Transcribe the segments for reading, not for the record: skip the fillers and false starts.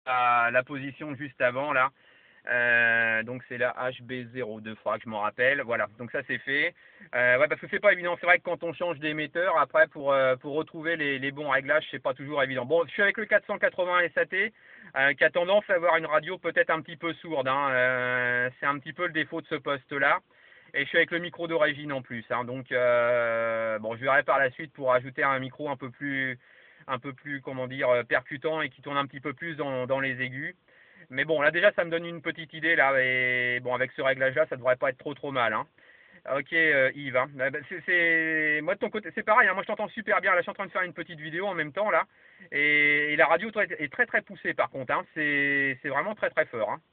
la position juste avant là. Donc c'est la HB02, faudra que je m'en rappelle. Voilà, donc ça c'est fait. Ouais, parce que c'est pas évident. C'est vrai que quand on change d'émetteur, après pour retrouver les bons réglages, c'est pas toujours évident. Bon, je suis avec le 480 SAT, qui a tendance à avoir une radio peut-être un petit peu sourde. Hein. C'est un petit peu le défaut de ce poste-là. Et je suis avec le micro d'origine en plus. Hein. Donc bon, je verrai par la suite pour ajouter un micro un peu plus, comment dire, percutant et qui tourne un petit peu plus dans les aigus. Mais bon, là déjà ça me donne une petite idée là, et bon avec ce réglage là ça devrait pas être trop mal. Hein. Ok Yves, hein. Moi de ton côté c'est pareil, hein. Moi je t'entends super bien, là je suis en train de faire une petite vidéo en même temps là, et la radio toi, est très très poussée par contre, hein. C'est vraiment très très fort. Hein.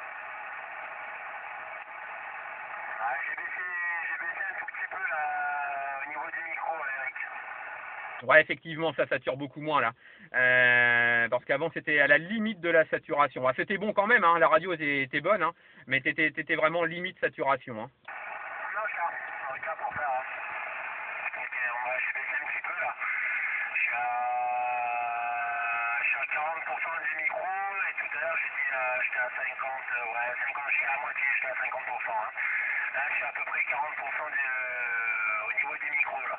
J'ai baissé un tout petit peu là, au niveau du micro, Eric. Ouais, effectivement, ça sature beaucoup moins là. Parce qu'avant c'était à la limite de la saturation. Ah, c'était bon quand même, hein. La radio était bonne, hein. Mais t'étais vraiment limite saturation. Hein. Non, je suis pour faire. Hein. Ok, j'ai baissé un petit peu là. Je suis à 40% du micro et tout à l'heure j'étais à 50, ouais, 50, je suis à moitié, j'étais à 50%. Hein. Là, je suis à peu près 40% au niveau du micro là.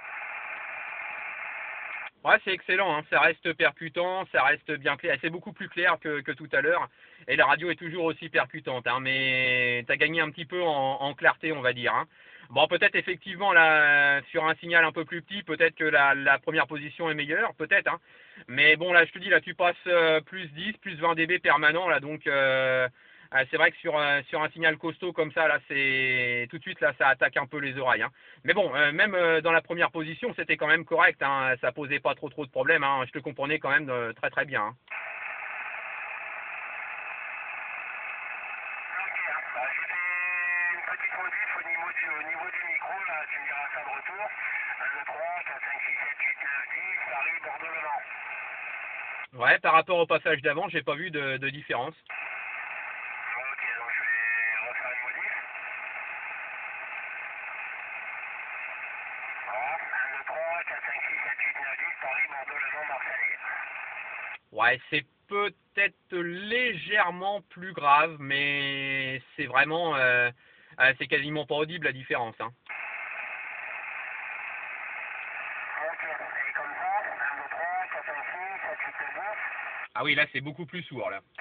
Ouais, c'est excellent, hein. Ça reste percutant, ça reste bien clair. C'est beaucoup plus clair que tout à l'heure. Et la radio est toujours aussi percutante, hein. Mais tu as gagné un petit peu en clarté, on va dire. Hein. Bon, peut-être effectivement, là, sur un signal un peu plus petit, peut-être que la première position est meilleure, peut-être. Hein. Mais bon, là, je te dis, là, tu passes plus 10, plus 20 dB permanent, là, donc c'est vrai que sur un signal costaud comme ça, là, c'est tout de suite, là, ça attaque un peu les oreilles. Hein. Mais bon, même dans la première position, c'était quand même correct. Hein. Ça posait pas trop de problèmes. Hein. Je te comprenais quand même très très bien. Hein. Ok, hein. J'ai fait une petite modif au niveau du micro, là, tu me diras ça de retour. 1, 2, 3, 4, 5, 6, 7, 8, 9, 10, Paris, Bordeaux, Le Mans. Ouais, par rapport au passage d'avant, j'ai pas vu de différence. Ok, donc je vais refaire une modif. Voilà, 1, 2, 3, 4, 5, 6, 7, 8, 9, 10, Paris, Bordeaux, Le Mans, Marseille. Ouais, c'est peut-être légèrement plus grave, mais c'est vraiment, c'est quasiment pas audible la différence. Hein. Ok, et comme ça, 1, 2, 3, 4, 5, 6, 7, 8, 9, 10. Ah oui, là c'est beaucoup plus sourd là.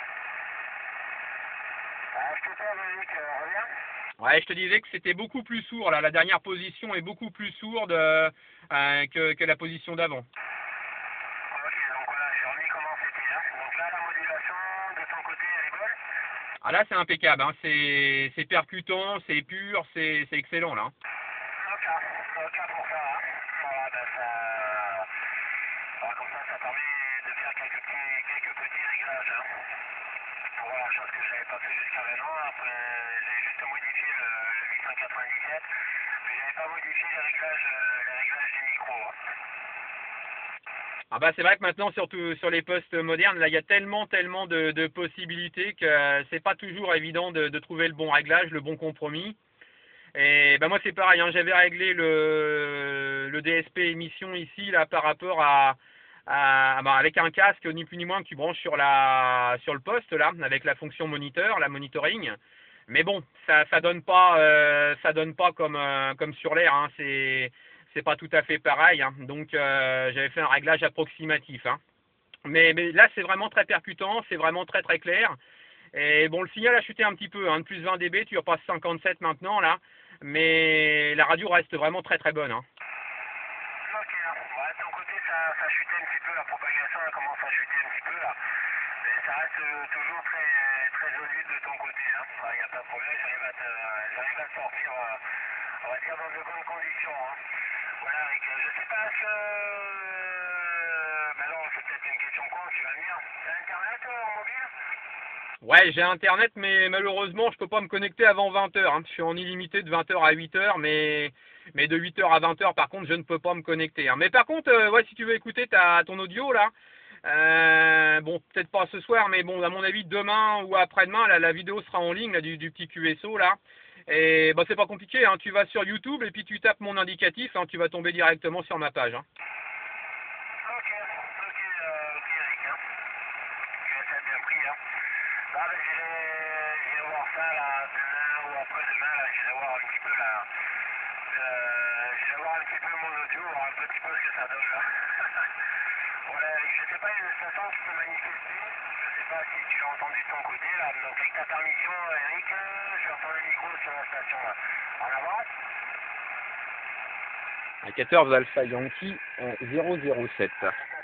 Je te perds, Eric, reviens. Ouais, je te disais que c'était beaucoup plus sourd là. La dernière position est beaucoup plus sourde que la position d'avant. Ok, donc voilà, j'ai remis comment c'était. Hein. Donc là, la modulation de ton côté, elle est bonne. Ah là c'est impeccable, hein. C'est percutant, c'est pur, c'est excellent là. Ok, ok pour ça. Hein. Voilà, ben voilà, comme ça permet de faire quelques petits réglages. Hein. Voilà, chose que j'avais pas fait jusqu'à maintenant. Après, j'ai juste modifié le 897, mais j'avais pas modifié les réglages du micro. Hein. Ah bah c'est vrai que maintenant surtout sur les postes modernes, là il y a tellement de possibilités que c'est pas toujours évident de trouver le bon réglage, le bon compromis. Et bah moi c'est pareil, hein, j'avais réglé le DSP émission ici là par rapport bah, avec un casque ni plus ni moins que tu branches sur le poste là avec la fonction moniteur, la monitoring. Mais bon, ça donne pas comme sur l'air. Hein, c'est pas tout à fait pareil. Hein, donc j'avais fait un réglage approximatif. Hein. Mais là c'est vraiment très percutant, c'est vraiment très très clair. Et bon, le signal a chuté un petit peu, hein, de plus 20 dB, tu repasses 57 maintenant là, mais la radio reste vraiment très très bonne. Hein. Ok, hein. Ouais, de ton côté, ça chutait un petit peu, la propagation elle commence à chuter un petit peu là. Mais ça reste toujours très, très solide de ton côté. Il n'y a pas de problème, j'arrive à te sortir, on va dire, dans de bonnes conditions. Hein. Voilà, Eric, je sais pas que... Ben non, c'est peut-être une question con, tu vas me dire. T'as Internet en mobile? Ouais, j'ai internet, mais malheureusement, je peux pas me connecter avant 20h. Hein. Je suis en illimité de 20h à 8h, mais de 8h à 20h, par contre, je ne peux pas me connecter. Hein. Mais par contre, ouais, si tu veux écouter ton audio là, bon, peut-être pas ce soir, mais bon, à mon avis, demain ou après-demain, la vidéo sera en ligne là, du petit QSO là. Et bah, c'est pas compliqué, hein. Tu vas sur YouTube et puis tu tapes mon indicatif, hein, tu vas tomber directement sur ma page. Hein. Ok, Eric. Hein. Je vais essayer de bien compris. Hein. Là, ben, j'irai voir ça là, demain ou après-demain. Là, j'irai voir un petit peu là. J'irai voir un petit peu mon audio, voir un petit peu ce que ça donne là. Voilà, je sais pas, il y a une station qui s'est manifestée. Je sais pas si tu l'as entendu de ton côté là. Donc avec ta permission, Eric, je vais reprendre le micro sur la station là. En avant. À 14 Alpha Yankee 007.